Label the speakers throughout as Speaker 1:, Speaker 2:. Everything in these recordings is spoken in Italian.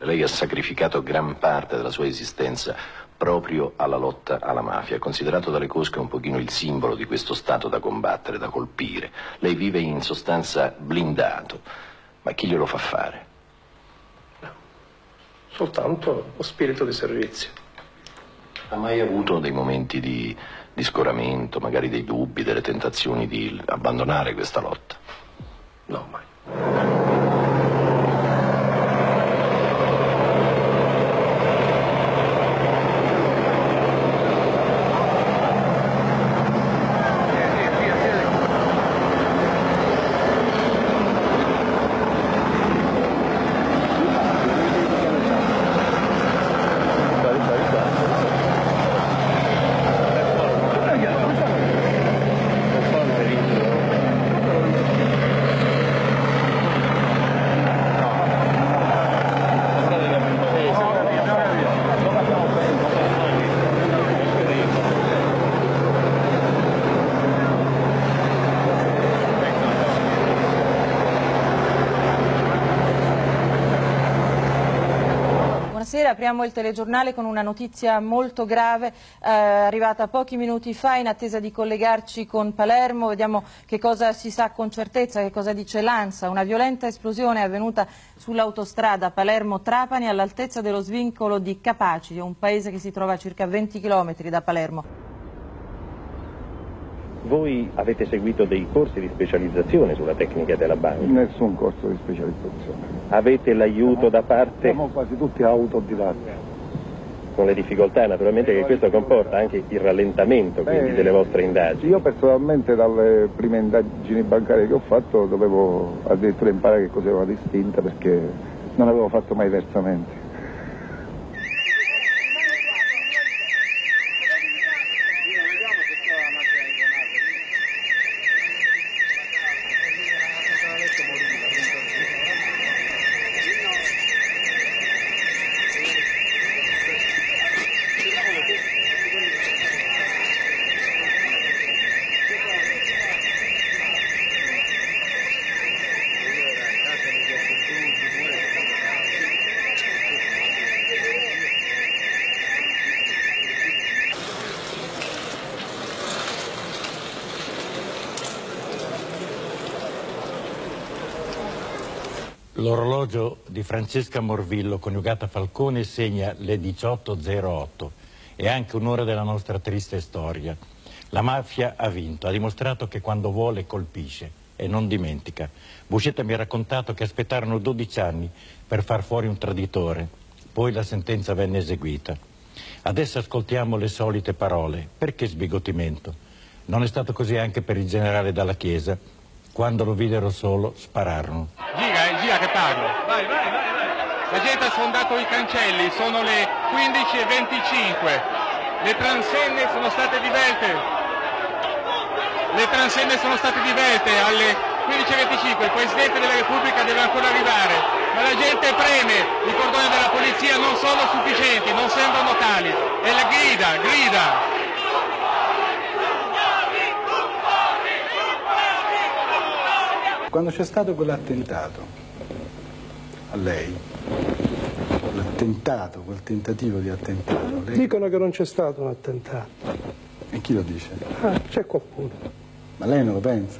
Speaker 1: Lei ha sacrificato gran parte della sua esistenza proprio alla lotta alla mafia. È considerato dalle cosche un pochino il simbolo di questo Stato da combattere, da colpire. Lei vive in sostanza blindato, ma chi glielo fa fare?
Speaker 2: Soltanto lo spirito di servizio.
Speaker 1: Ha mai avuto dei momenti di scoramento, magari dei dubbi, delle tentazioni di abbandonare questa lotta?
Speaker 2: No, mai.
Speaker 3: Buonasera, apriamo il telegiornale con una notizia molto grave, arrivata pochi minuti fa, in attesa di collegarci con Palermo. Vediamo che cosa si sa con certezza, che cosa dice l'ANSA. Una violenta esplosione è avvenuta sull'autostrada Palermo-Trapani all'altezza dello svincolo di Capaci, un paese che si trova a circa 20 km da Palermo.
Speaker 4: Voi avete seguito dei corsi di specializzazione sulla tecnica della banca?
Speaker 5: Nessun corso di specializzazione.
Speaker 4: Avete l'aiuto da parte?
Speaker 5: Siamo quasi tutti autodidatti.
Speaker 4: Con le difficoltà naturalmente che questo comporta, anche il rallentamento quindi delle vostre indagini.
Speaker 5: Io personalmente dalle prime indagini bancarie che ho fatto dovevo addirittura imparare che cos'era una distinta perché non avevo fatto mai versamenti.
Speaker 6: L'orologio di Francesca Morvillo, coniugata a Falcone, segna le 18:08. È anche un'ora della nostra triste storia. La mafia ha vinto, ha dimostrato che quando vuole colpisce e non dimentica. Buscetta mi ha raccontato che aspettarono 12 anni per far fuori un traditore, poi la sentenza venne eseguita. Adesso ascoltiamo le solite parole. Perché sbigottimento? Non è stato così anche per il generale Dalla Chiesa. Quando lo videro solo, spararono.
Speaker 7: Gira che parlo. Vai. La gente ha sfondato i cancelli, sono le 15:25. Le transenne sono state divelte. Alle 15:25. Il Presidente della Repubblica deve ancora arrivare. Ma la gente preme. I cordoni della polizia non sono sufficienti, non sembrano tali. E la grida.
Speaker 5: Quando c'è stato quell'attentato a lei, quel tentativo di attentato, lei...
Speaker 2: Dicono che non c'è stato un attentato.
Speaker 5: E chi lo dice?
Speaker 2: C'è qualcuno.
Speaker 5: Ma lei non lo pensa?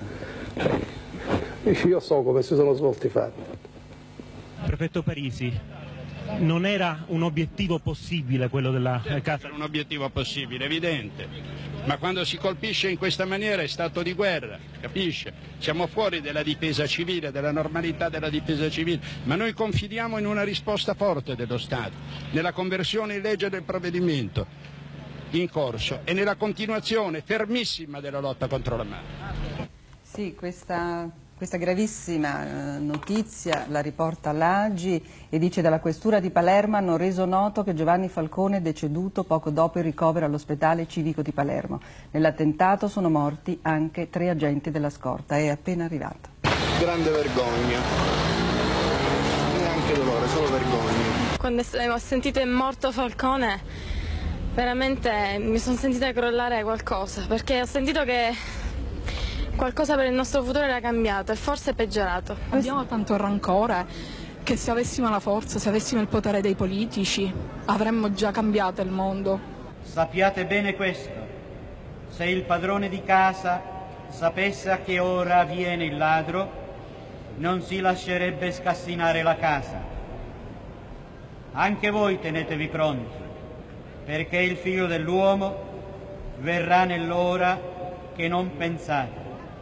Speaker 2: Io so come si sono svolti i fatti.
Speaker 8: Prefetto Parisi, non era un obiettivo possibile quello della casa?
Speaker 9: Era un obiettivo possibile, evidente. Ma quando si colpisce in questa maniera è stato di guerra, capisce? Siamo fuori della difesa civile, della normalità della difesa civile, ma noi confidiamo in una risposta forte dello Stato, nella conversione in legge del provvedimento in corso e nella continuazione fermissima della lotta contro la mafia.
Speaker 10: Sì, questa gravissima notizia la riporta l'AGI e dice: dalla questura di Palermo hanno reso noto che Giovanni Falcone è deceduto poco dopo il ricovero all'ospedale civico di Palermo. Nell'attentato sono morti anche 3 agenti della scorta. È appena arrivato.
Speaker 11: Grande vergogna, neanche dolore, solo vergogna.
Speaker 12: Quando ho sentito è morto Falcone, veramente mi sono sentita crollare qualcosa, perché ho sentito che qualcosa per il nostro futuro era cambiato e forse è peggiorato.
Speaker 13: Abbiamo tanto rancore che se avessimo la forza, se avessimo il potere dei politici, avremmo già cambiato il mondo.
Speaker 14: Sappiate bene questo: se il padrone di casa sapesse a che ora viene il ladro, non si lascerebbe scassinare la casa. Anche voi tenetevi pronti, perché il Figlio dell'uomo verrà nell'ora che non pensate.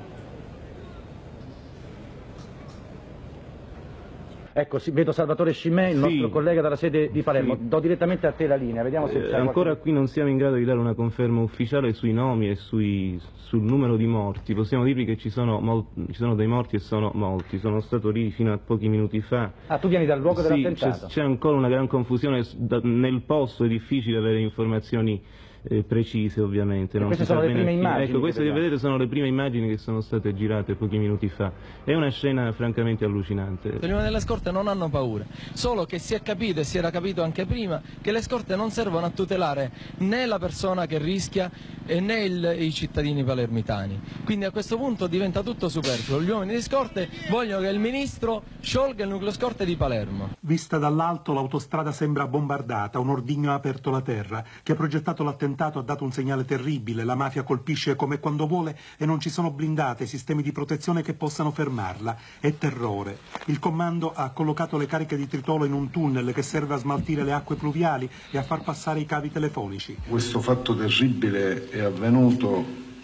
Speaker 15: Ecco, vedo Salvatore Scimè, il nostro collega dalla sede di Palermo. Do direttamente a te la linea, vediamo se c'è
Speaker 16: ancora qui non siamo in grado di dare una conferma ufficiale sui nomi e sul numero di morti. Possiamo dirvi che ci sono dei morti e sono molti. Sono stato lì fino a pochi minuti fa.
Speaker 15: Ah, tu vieni dal luogo dell'attentato?
Speaker 16: C'è ancora una gran confusione nel posto, è difficile avere informazioni precise, ovviamente. Non
Speaker 15: queste sono le prime immagini?
Speaker 16: Ecco, queste che vedete sono le prime immagini che sono state girate pochi minuti fa. È una scena francamente allucinante.
Speaker 17: Prima delle scorte non hanno paura, solo che si è capito, e si era capito anche prima, che le scorte non servono a tutelare né la persona che rischia né i cittadini palermitani. Quindi a questo punto diventa tutto superfluo. Gli uomini di scorte vogliono che il ministro sciolga il nucleo scorte di Palermo.
Speaker 18: Vista dall'alto l'autostrada sembra bombardata, un ordigno ha aperto la terra. Chi ha progettato l'attentato ha dato un segnale terribile: la mafia colpisce come quando vuole e non ci sono blindate, sistemi di protezione che possano fermarla. È terrore. Il comando ha collocato le cariche di tritolo in un tunnel che serve a smaltire le acque pluviali e a far passare i cavi telefonici.
Speaker 5: Questo fatto terribile è avvenuto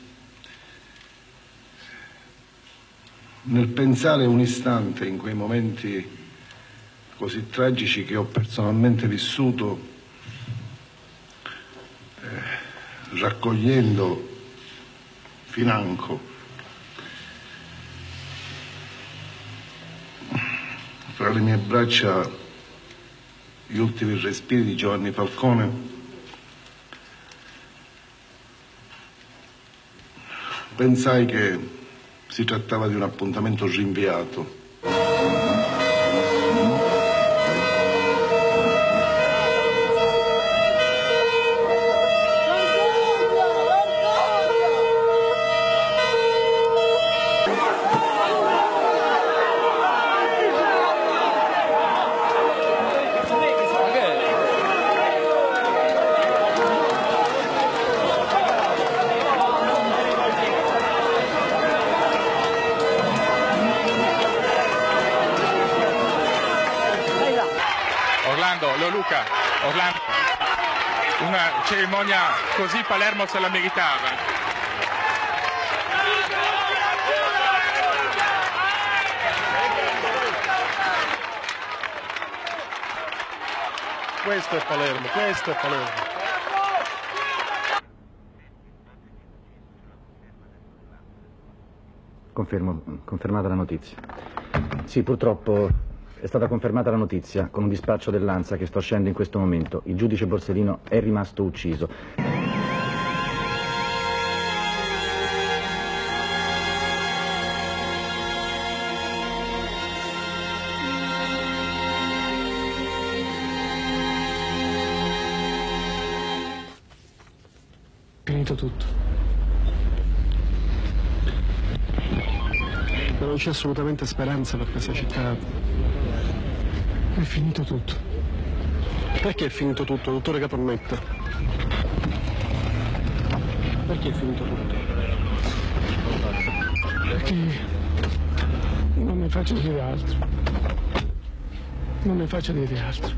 Speaker 5: nel pensare un istante, in quei momenti così tragici che ho personalmente vissuto, raccogliendo financo fra le mie braccia gli ultimi respiri di Giovanni Falcone, pensai che si trattava di un appuntamento rinviato.
Speaker 7: Orlando, una cerimonia così Palermo se la meritava.
Speaker 2: Questo è Palermo, questo è Palermo.
Speaker 15: Confermata la notizia. Sì, purtroppo è stata confermata la notizia con un dispaccio dell'ANSA che sto scendendo in questo momento. Il giudice Borsellino è rimasto ucciso.
Speaker 2: Finito tutto. Non c'è assolutamente speranza per questa città. È finito tutto. Perché è finito tutto, dottore Caponnetta? Perché è finito tutto? Perché non mi faccio dire altro. Non mi faccio dire altro.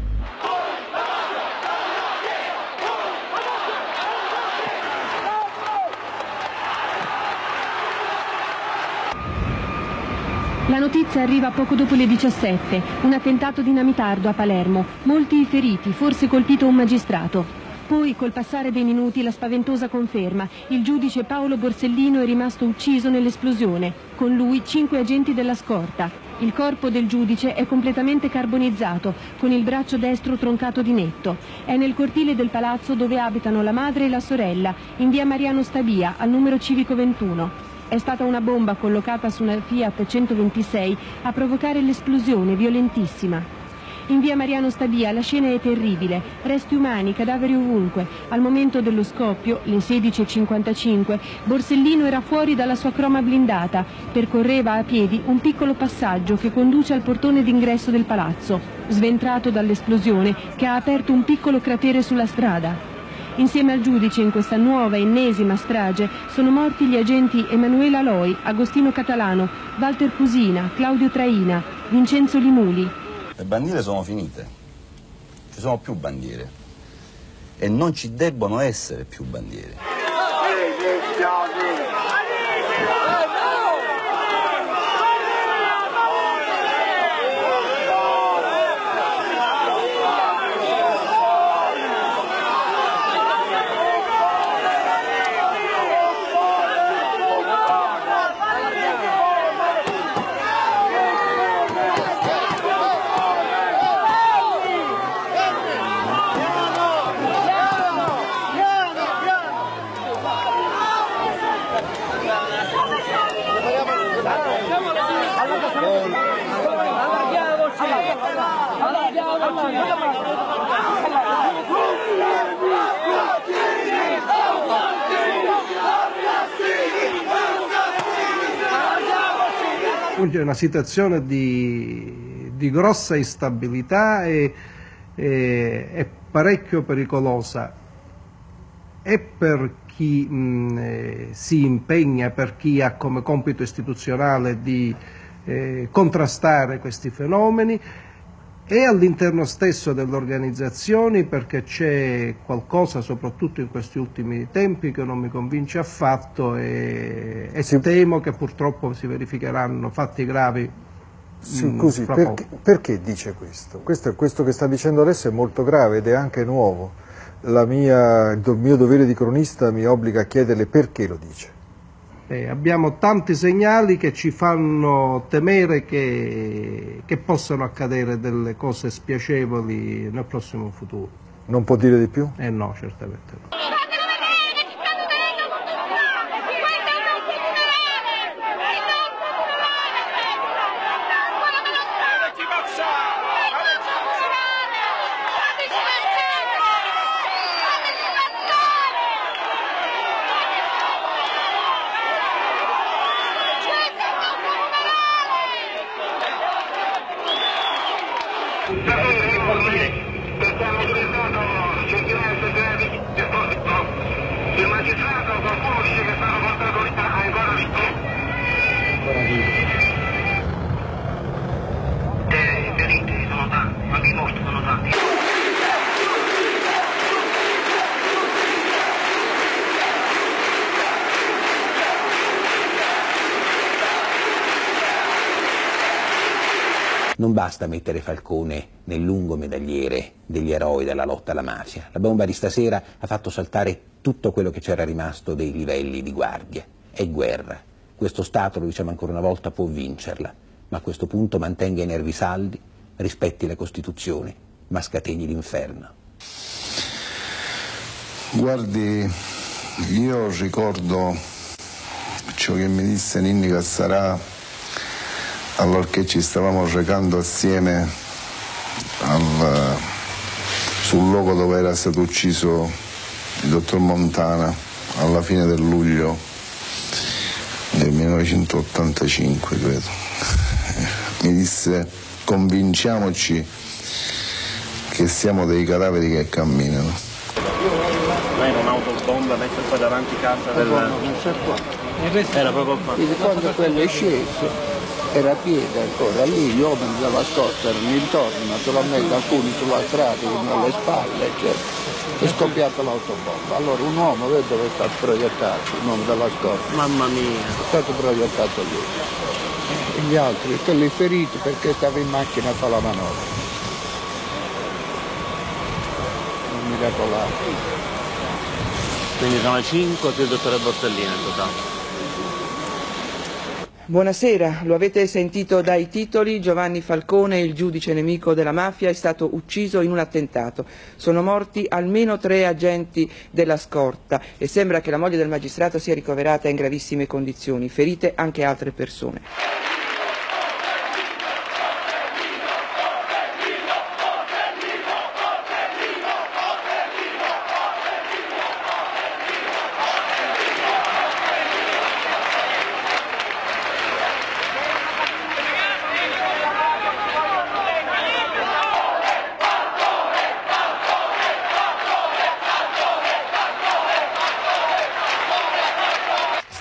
Speaker 19: La notizia arriva poco dopo le 17, un attentato dinamitardo a Palermo, molti i feriti, forse colpito un magistrato. Poi, col passare dei minuti, la spaventosa conferma: il giudice Paolo Borsellino è rimasto ucciso nell'esplosione, con lui 5 agenti della scorta. Il corpo del giudice è completamente carbonizzato, con il braccio destro troncato di netto. È nel cortile del palazzo dove abitano la madre e la sorella, in via Mariano Stabia, al numero civico 21. È stata una bomba collocata su una Fiat 126 a provocare l'esplosione violentissima. In via Mariano Stabia la scena è terribile, resti umani, cadaveri ovunque. Al momento dello scoppio, alle 16:55, Borsellino era fuori dalla sua croma blindata, percorreva a piedi un piccolo passaggio che conduce al portone d'ingresso del palazzo, sventrato dall'esplosione che ha aperto un piccolo cratere sulla strada. Insieme al giudice in questa nuova ennesima strage sono morti gli agenti Emanuela Loi, Agostino Catalano, Walter Cusina, Claudio Traina, Vincenzo Limuli.
Speaker 20: Le bandiere sono finite, ci sono più bandiere e non ci debbono essere più bandiere.
Speaker 21: È una situazione di grossa instabilità e parecchio pericolosa e per chi si impegna, per chi ha come compito istituzionale di contrastare questi fenomeni, e all'interno stesso delle organizzazioni, perché c'è qualcosa, soprattutto in questi ultimi tempi, che non mi convince affatto e temo che purtroppo si verificheranno fatti gravi.
Speaker 22: Scusi, perché dice questo? Questo che sta dicendo adesso è molto grave ed è anche nuovo. Il mio dovere di cronista mi obbliga a chiederle perché lo dice.
Speaker 21: Abbiamo tanti segnali che ci fanno temere che possano accadere delle cose spiacevoli nel prossimo futuro.
Speaker 22: Non può dire di più?
Speaker 21: No, certamente no.
Speaker 23: Il magistrato, qualcuno dice che stanno portando ancora vivo. I feriti sono tanti, ma i morti sono tanti.
Speaker 24: Non basta mettere Falcone nel lungo medagliere degli eroi della lotta alla mafia. La bomba di stasera ha fatto saltare tutto quello che c'era rimasto dei livelli di guardia. È guerra. Questo Stato, lo diciamo ancora una volta, può vincerla, ma a questo punto mantenga i nervi saldi, rispetti la Costituzione, ma scateni l'inferno.
Speaker 5: Guardi, io ricordo ciò che mi disse Ninni Cassarà allorché ci stavamo recando assieme sul luogo dove era stato ucciso il dottor Montana alla fine del luglio del 1985, credo. Mi disse: convinciamoci che siamo dei cadaveri che camminano.
Speaker 4: Lei era un'autobomba messa qua davanti casa del... Era proprio qua.
Speaker 11: Quindi quando quello è sceso era piena ancora lì, gli uomini della scorta erano intorno, naturalmente alcuni sulla strada, uno alle spalle, eccetera. È scoppiata l'autobomba. Allora un uomo, vede dove è stato proiettato, un uomo della scorta.
Speaker 4: Mamma mia.
Speaker 11: È stato proiettato lì. E gli altri, quelli feriti perché stava in macchina a fare la manovra. Un miracolato.
Speaker 4: Quindi sono 5 più il dottore Borsellino in totale.
Speaker 25: Buonasera, lo avete sentito dai titoli, Giovanni Falcone, il giudice nemico della mafia, è stato ucciso in un attentato. Sono morti almeno 3 agenti della scorta e sembra che la moglie del magistrato sia ricoverata in gravissime condizioni, ferite anche altre persone.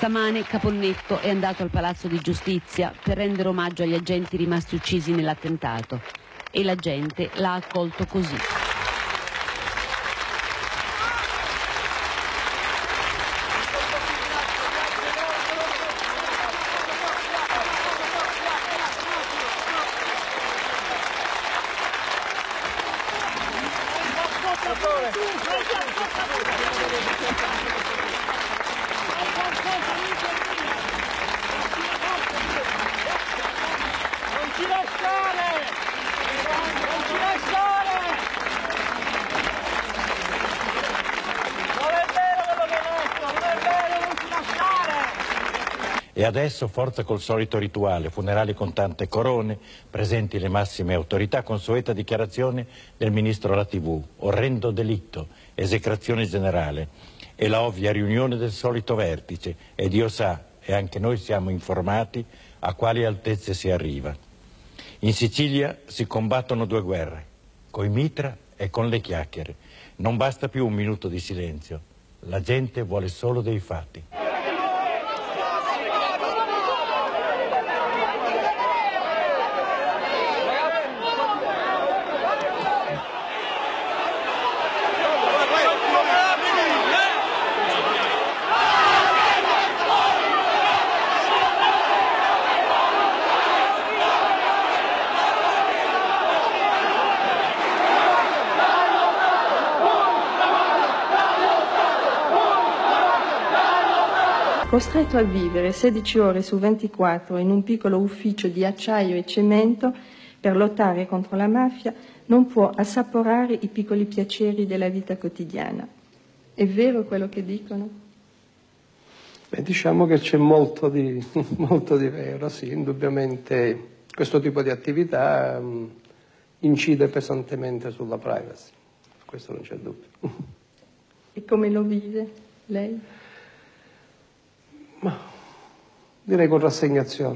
Speaker 1: Stamane Caponnetto è andato al Palazzo di Giustizia per rendere omaggio agli agenti rimasti uccisi nell'attentato e la gente l'ha accolto così.
Speaker 3: E adesso, forza col solito rituale, funerali con tante corone, presenti le massime autorità, consueta dichiarazione del ministro alla TV, orrendo delitto, esecrazione generale, e la ovvia riunione del solito vertice, e Dio sa, e anche noi siamo informati, a quali altezze si arriva. In Sicilia si combattono due guerre, coi mitra e con le chiacchiere. Non basta più un minuto di silenzio, la gente vuole solo dei fatti.
Speaker 6: Costretto a vivere 16 ore su 24 in un piccolo ufficio di acciaio e cemento per lottare contro la mafia, non può assaporare i piccoli piaceri della vita quotidiana. È vero quello che dicono?
Speaker 21: Beh, diciamo che c'è molto di vero, sì, indubbiamente questo tipo di attività incide pesantemente sulla privacy, questo non c'è dubbio.
Speaker 6: E come lo vive lei?
Speaker 21: Ma direi con rassegnazione.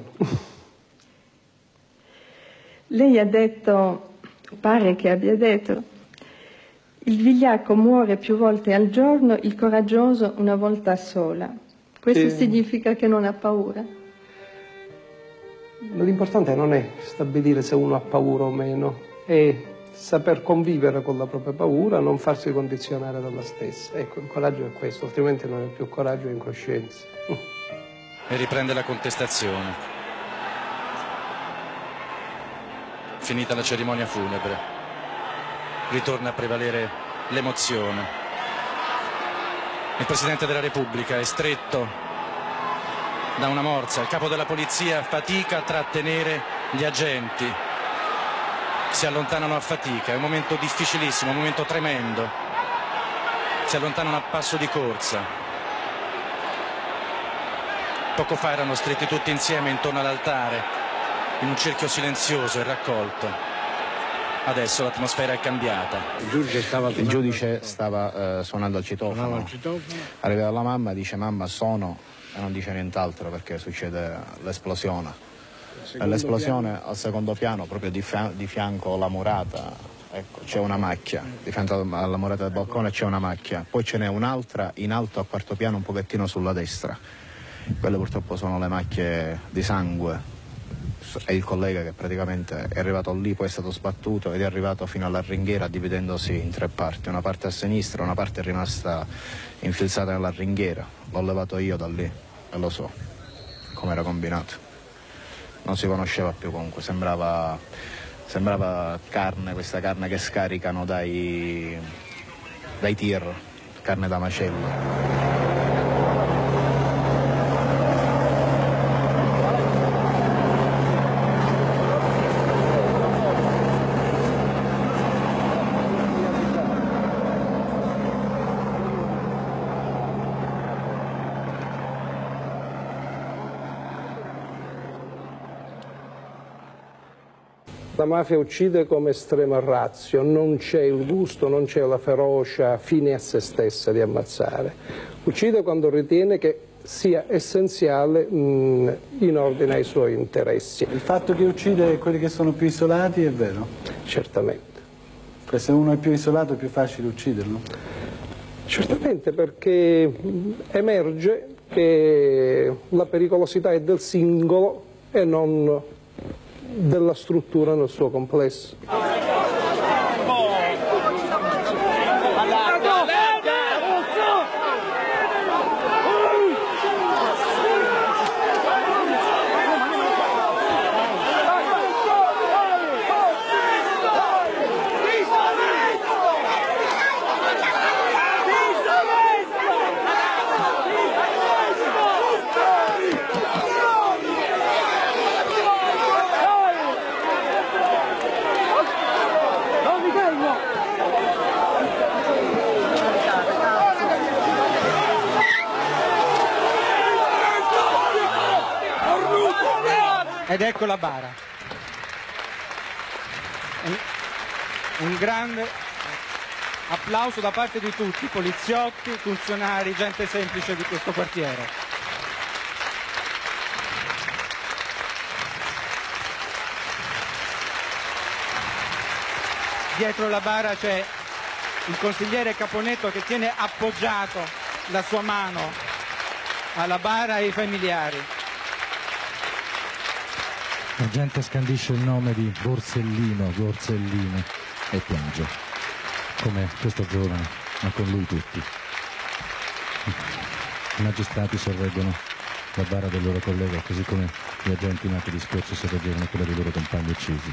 Speaker 6: Lei ha detto, pare che abbia detto, il vigliacco muore più volte al giorno, il coraggioso una volta sola. Questo
Speaker 21: Sì.
Speaker 6: significa che non ha paura?
Speaker 21: L'importante non è stabilire se uno ha paura o meno, è saper convivere con la propria paura, non farsi condizionare dalla stessa. Ecco, il coraggio è questo, altrimenti non è più coraggio, è incoscienza.
Speaker 15: E riprende la contestazione. Finita la cerimonia funebre, ritorna a prevalere l'emozione. Il Presidente della Repubblica è stretto da una morsa, il capo della polizia fatica a trattenere gli agenti, si allontanano a fatica, è un momento difficilissimo, un momento tremendo, si allontanano a passo di corsa. Poco fa erano stretti tutti insieme intorno all'altare, in un cerchio silenzioso e raccolto. Adesso l'atmosfera è cambiata.
Speaker 8: Il giudice stava suonando al citofono. Arriva la mamma, dice mamma sono, e non dice nient'altro perché succede l'esplosione. L'esplosione al secondo piano, proprio di fianco alla murata, ecco, c'è una macchia. Di fianco alla murata del balcone c'è una macchia. Poi ce n'è un'altra in alto a quarto piano, un pochettino sulla destra. Quelle purtroppo sono le macchie di sangue. È il collega che praticamente è arrivato lì, poi è stato sbattuto ed è arrivato fino alla ringhiera dividendosi in tre parti. Una parte a sinistra, una parte è rimasta infilzata nella ringhiera. L'ho levato io da lì e lo so come era combinato. Non si conosceva più comunque, sembrava carne, questa carne che scaricano dai tir, carne da macello.
Speaker 21: La mafia uccide come estrema ratio, non c'è il gusto, non c'è la ferocia fine a se stessa di ammazzare. Uccide quando ritiene che sia essenziale in ordine ai suoi interessi.
Speaker 9: Il fatto che uccide quelli che sono più isolati è vero?
Speaker 21: Certamente.
Speaker 9: Perché se uno è più isolato è più facile ucciderlo?
Speaker 21: Certamente, perché emerge che la pericolosità è del singolo e non della struttura nel suo complesso.
Speaker 10: Ed ecco la bara. Un grande applauso da parte di tutti, poliziotti, funzionari, gente semplice di questo quartiere. Dietro la bara c'è il consigliere Caponetto che tiene appoggiato la sua mano alla bara e ai familiari.
Speaker 12: La gente scandisce il nome di Borsellino, Borsellino e piange, come questo giovane, ma con lui tutti. I magistrati sorreggono la bara del loro collega, così come gli agenti martedì scorso sorreggevano quella dei loro compagni uccisi.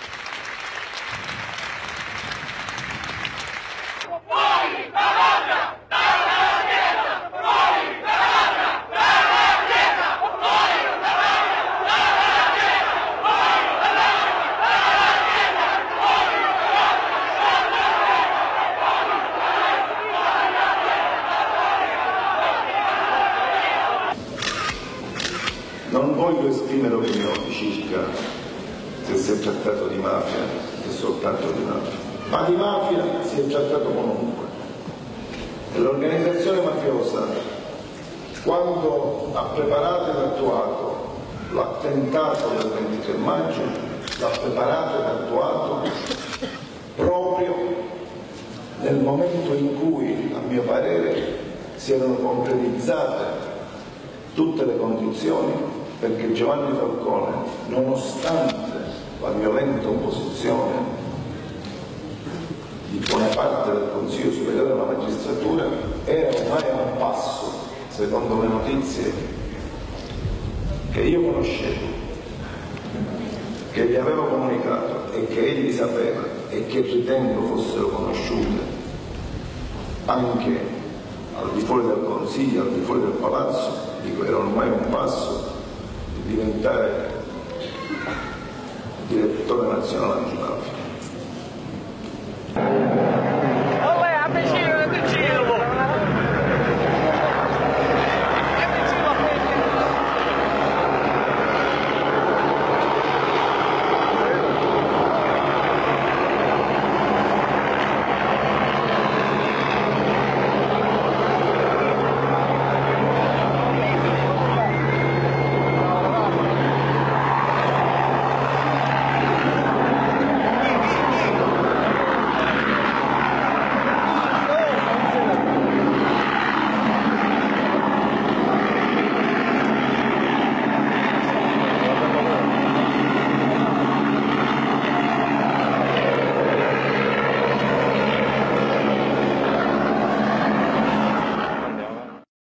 Speaker 5: Non voglio esprimere opinioni circa se si è trattato di mafia e soltanto di mafia, ma di mafia si è trattato comunque. E l'organizzazione mafiosa, quando ha preparato ed attuato l'attentato del 23 maggio, l'ha preparato ed attuato proprio nel momento in cui, a mio parere, si erano concretizzate tutte le condizioni perché Giovanni Falcone, nonostante la violenta opposizione di buona parte del Consiglio Superiore della Magistratura, era ormai a un passo, secondo le notizie che io conoscevo, che gli avevo comunicato e che egli sapeva e che ritengo fossero conosciute anche al di fuori del Consiglio, al di fuori del Palazzo. Dico, era ormai un passo di diventare direttore nazionale antimafia.